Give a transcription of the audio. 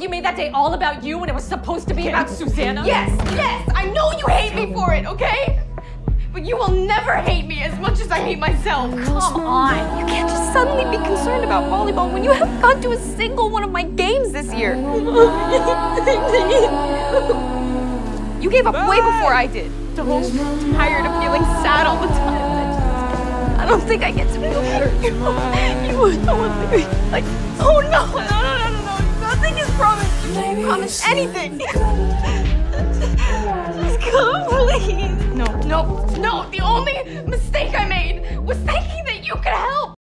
you made that day all about you when it was supposed to be about Susanna? Yes, I know you hate me for it, okay? But you will never hate me as much as I hate myself. Come on. You can't just suddenly be concerned about volleyball when you haven't gone to a single one of my games this year. You gave up way before I did. I'm tired of feeling sad all the time. I don't think I get to feel better. You were the one thing. Like, oh no. Nothing is promised. You can't promise anything. Just come, please. No. The only mistake I made was thinking that you could help.